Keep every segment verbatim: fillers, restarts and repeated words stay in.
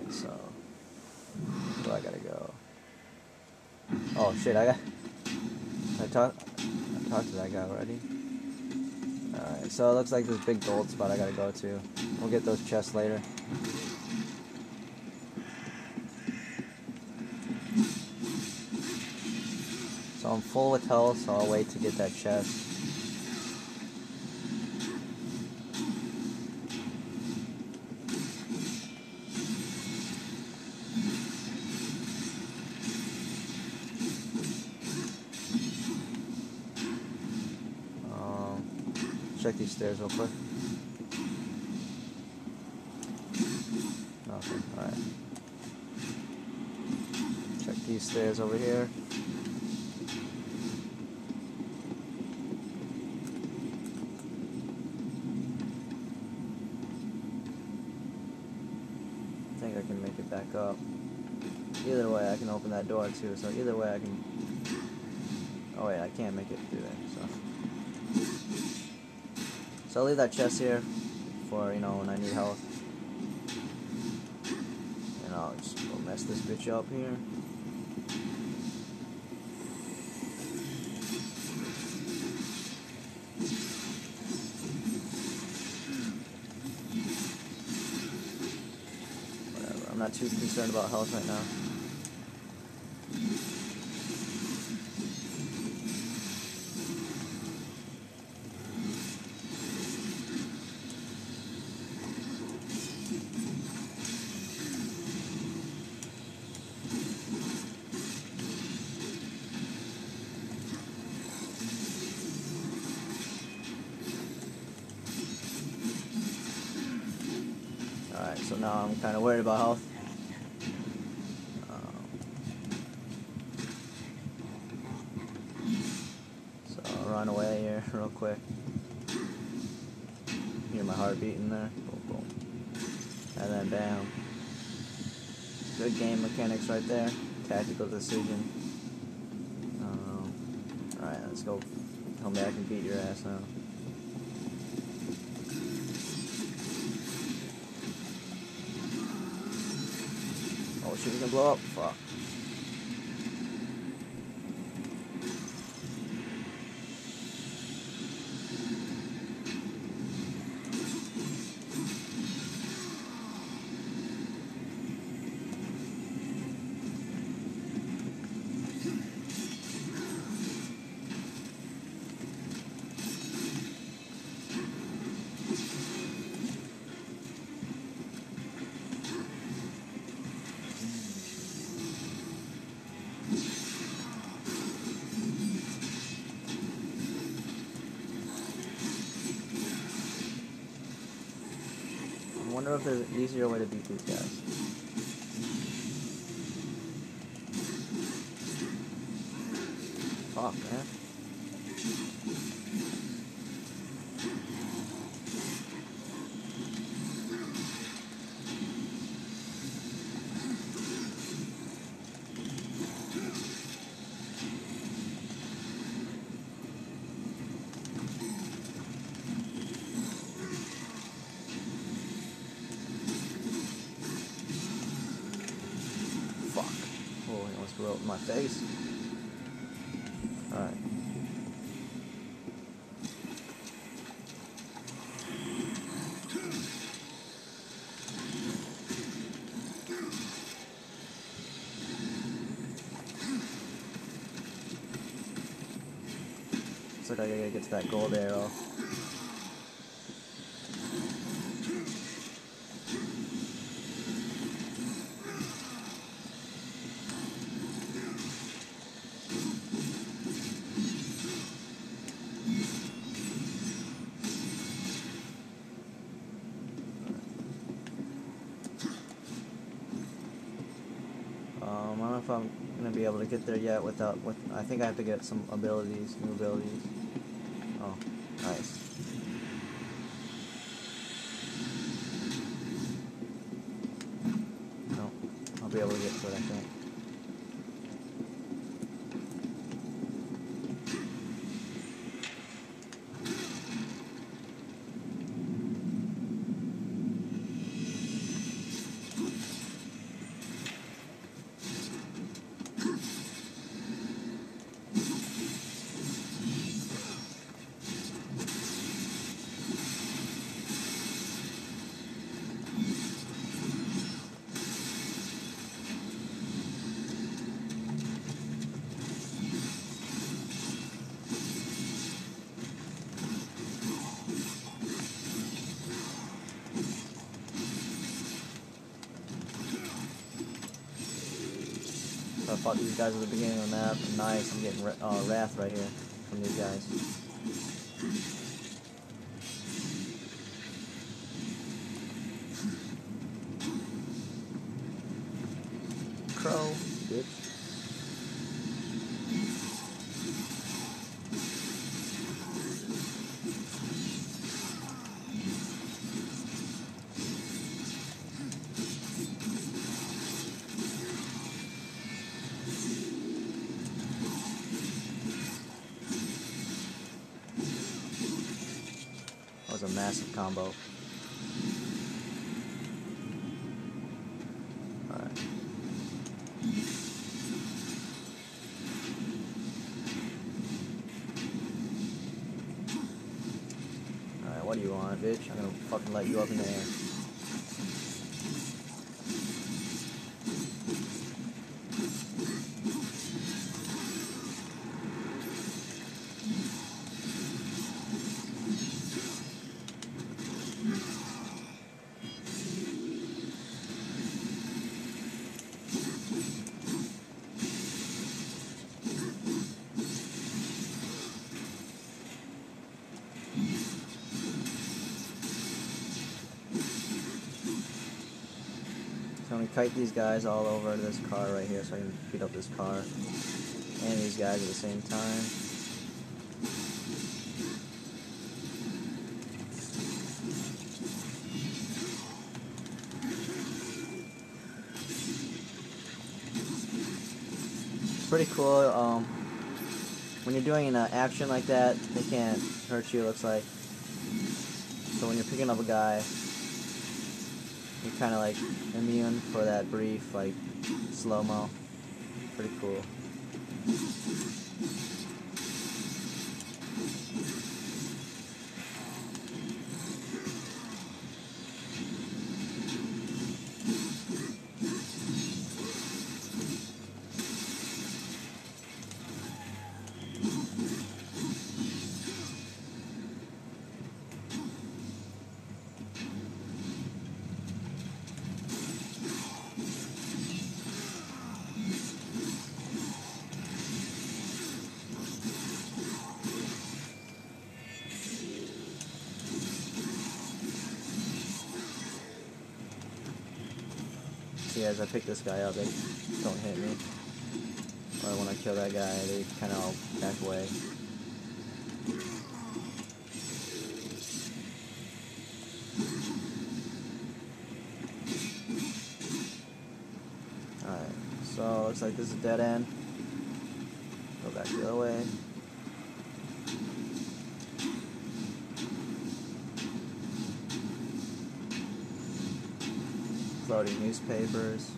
Alright, so where do I gotta go? Oh shit, I got I talked I talked to that guy already. Alright, so it looks like this big gold spot I gotta go to. We'll get those chests later. So I'm full with health, so I'll wait to get that chest. Um, check these stairs real quick. Nothing. Alright. Check these stairs over here. I think I can make it back up. Either way, I can open that door too. So either way, I can. Oh wait, I can't make it through there. So, so I'll leave that chest here for, you know, when I need health. And I'll just go mess this bitch up here. Whatever. I'm not too concerned about health right now. Alright, so now I'm kind of worried about health. Um, so I'll run away here real quick. Hear my heart beating there. Boom, boom. And then bam. Good game mechanics right there. Tactical decision. Um, Alright, let's go. Come back and beat your ass now. Oh shit, we can blow up? Fuck. I wonder if there's an easier way to beat these guys. Fuck, man. Oh, he almost blew up in my face. Alright. Looks like I gotta get to that gold arrow. Um, I don't know if I'm gonna be able to get there yet without. With I think I have to get some abilities, new abilities. Oh, nice. No, I'll be able to get to it, I think. So I fought these guys at the beginning of the map. Nice, I'm getting uh, wrath right here from these guys. Crow, bitch. That was a massive combo. Alright. Alright, what do you want, bitch? I'm gonna fucking let you up in the air. So I'm gonna kite these guys all over this car right here so I can beat up this car and these guys at the same time. It's pretty cool. Um, when you're doing an uh, action like that, they can't hurt you, it looks like. So when you're picking up a guy, you're kind of like immune for that brief, like, slow-mo. Pretty cool. See, as I pick this guy up, they don't hit me. Or when I kill that guy, they kind of all back away. Alright, so looks like this is a dead end. Go back the other way. Floating newspapers.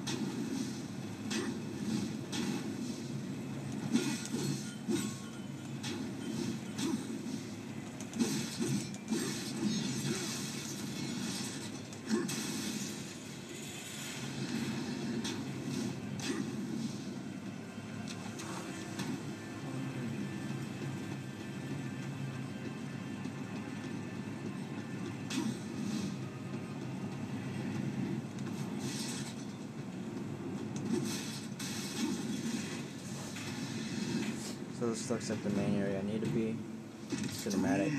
So this looks like the main area I need to be. Cinematic.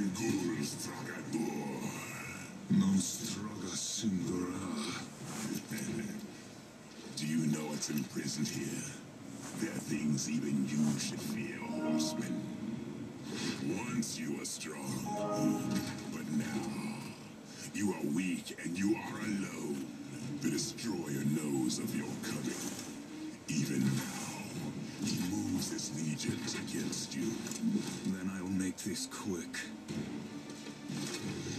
Do you know what's imprisoned here? There are things even you should fear, horseman. Once you were strong, but now you are weak and you are alone. The destroyer knows of your coming. Even now, he moves his legions against you. Then I'll make this quick.